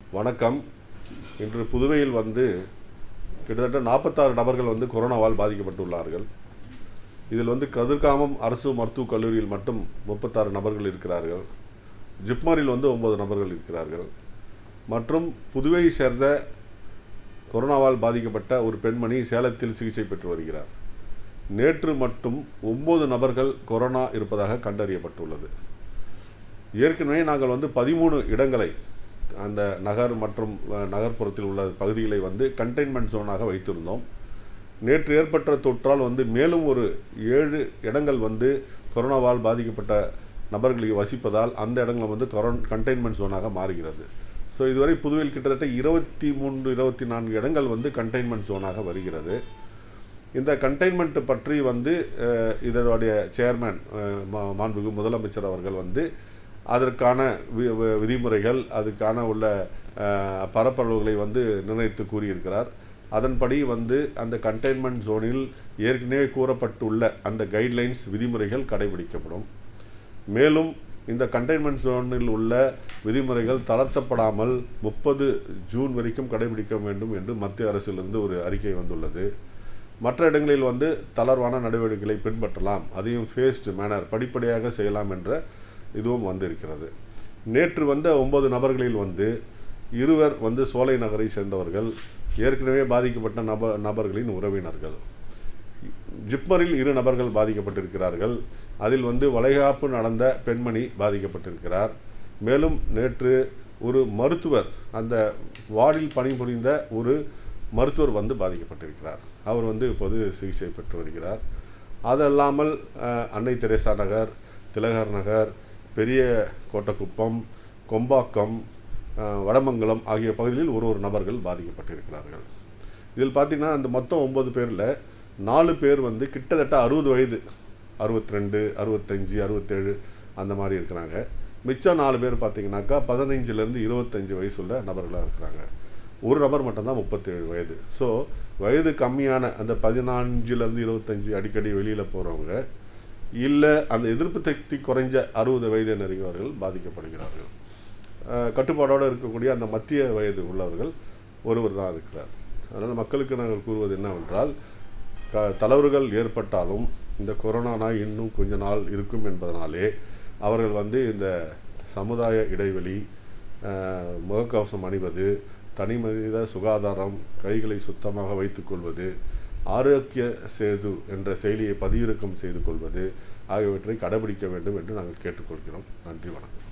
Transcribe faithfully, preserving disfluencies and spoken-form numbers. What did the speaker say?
வணக்கம். இன்று புதுவையில் வந்து கிட்டத்தட்ட நாற்பத்தாறு நபர்கள் வந்து கொரோனாவால் பாதிக்கப்பட்டுள்ளார்கள். இதில் வந்து கதிர்காமம் அரசு மருத்துவக் கல்லூரியில் மட்டும் முப்பத்தாறு நபர்கள் இருக்கிறார்கள். ஜிப்மரில் வந்து ஒன்பது நபர்கள் இருக்கிறார்கள். மற்றும் புதுவையை சேர்ந்த கொரோனாவால் பாதிக்கப்பட்ட ஒரு பெண்மணி சேலத்தில் சிகிச்சை பெற்று வருகிறார். நேற்று மட்டும் ஒன்பது நபர்கள் கொரோனா இருப்பதாக கண்டறியப்பட்டுள்ளது. ஏற்கனவே நாங்கள் வந்து பதிமூணு இடங்களை அந்த நகர் மற்றும் நகர்ப்புறத்தில் உள்ள பகுதிகளை வந்து கண்டெய்ன்மெண்ட் ஜோனாக வைத்திருந்தோம். நேற்று ஏற்பட்ட தொற்றால் வந்து மேலும் ஒரு ஏழு இடங்கள் வந்து கொரோனாவால் பாதிக்கப்பட்ட நபர்களை வசிப்பதால் அந்த இடங்கள் வந்து கொரோனா கண்டெய்ன்மெண்ட் ஜோனாக மாறுகிறது. ஸோ இதுவரை புதுவையில் கிட்டத்தட்ட இருபத்தி மூன்று இருபத்தி நான்கு இடங்கள் வந்து கண்டெய்ன்மெண்ட் ஜோனாக வருகிறது. இந்த கண்டெய்ன்மெண்ட் பற்றி வந்து இதனுடைய சேர்மேன் மாண்புமிகு முதலமைச்சர் அவர்கள் வந்து அதற்கான விதிமுறைகள் அதுக்கான உள்ள பரப்பளவுகளை வந்து நிர்ணயித்து கூறியிருக்கிறார். அதன்படி வந்து அந்த கண்டெய்ன்மெண்ட் ஜோனில் ஏற்கனவே கூறப்பட்டுள்ள அந்த கைட்லைன்ஸ் விதிமுறைகள் கடைபிடிக்கப்படும். மேலும் இந்த கண்டெய்ன்மெண்ட் ஜோனில் உள்ள விதிமுறைகள் தளர்த்தப்படாமல் முப்பது ஜூன் வரைக்கும் கடைபிடிக்க வேண்டும் என்று மத்திய அரசிலிருந்து ஒரு அறிக்கை வந்துள்ளது. மற்ற இடங்களில் வந்து தளர்வான நடவடிக்கைகளை பின்பற்றலாம், அதையும் ஃபேஸ்டு மேனர் படிப்படியாக செய்யலாம் என்ற இதுவும் வந்திருக்கிறது. நேற்று வந்த ஒன்பது நபர்களில் வந்து இருவர் வந்து சோலை நகரை சேர்ந்தவர்கள், ஏற்கனவே பாதிக்கப்பட்ட நப நபர்களின் உறவினர்கள். ஜிப்மரில் இரு நபர்கள் பாதிக்கப்பட்டிருக்கிறார்கள். அதில் வந்து வளைகாப்பு நடந்த பெண்மணி பாதிக்கப்பட்டிருக்கிறார். மேலும் நேற்று ஒரு மருத்துவர், அந்த வார்டில் பணிபுரிந்த ஒரு மருத்துவர் வந்து பாதிக்கப்பட்டிருக்கிறார். அவர் வந்து இப்போது சிகிச்சை பெற்று வருகிறார். அதல்லாமல் அன்னை தெரேசா நகர், திலகர் நகர், பெரிய கோட்டக்குப்பம், கொம்பாக்கம், வடமங்கலம் ஆகிய பகுதிகளில் ஒரு ஒரு நபர்கள் பாதிக்கப்பட்டிருக்கிறார்கள். இதில் பார்த்திங்கன்னா அந்த மொத்தம் ஒன்பது பேரில் நாலு பேர் வந்து கிட்டத்தட்ட அறுபது வயது, அறுபத்தி ரெண்டு அறுபத்தஞ்சு அறுபத்தேழு அந்த மாதிரி இருக்கிறாங்க. மிச்சம் நாலு பேர் பார்த்திங்கனாக்கா பதினைஞ்சிலேருந்து இருபத்தஞ்சி வயசுள்ள நபர்களாக இருக்கிறாங்க. ஒரு நபர் மட்டும்தான் முப்பத்தேழு வயது. ஸோ வயது கம்மியான அந்த பதினான்குலேருந்து இருபத்தஞ்சி அடிக்கடி வெளியில் போகிறவங்க, இல்லை அந்த எதிர்ப்பு சக்தி குறைஞ்ச அறுபது வயதினர்கள் பாதிக்கப்படுகிறார்கள். கட்டுப்பாடோடு இருக்கக்கூடிய அந்த மத்திய வயது உள்ளவர்கள் ஒருவர் தான் இருக்கிறார். அதனால் மக்களுக்கு நாங்கள் கூறுவது என்னவென்றால், க தளர்வுகள் ஏற்பட்டாலும் இந்த கொரோனா நாய் இன்னும் கொஞ்ச நாள் இருக்கும் என்பதனாலே அவர்கள் வந்து இந்த சமுதாய இடைவெளி, முகக்கவசம் அணிவது, தனி மனித சுகாதாரம், கைகளை சுத்தமாக வைத்துக்கொள்வது, ஆரோக்கிய சேது என்ற செயலியை பதிவிறக்கம் செய்து கொள்வது ஆகியவற்றை கடைபிடிக்க வேண்டும் என்று நாங்கள் கேட்டுக்கொள்கிறோம். நன்றி, வணக்கம்.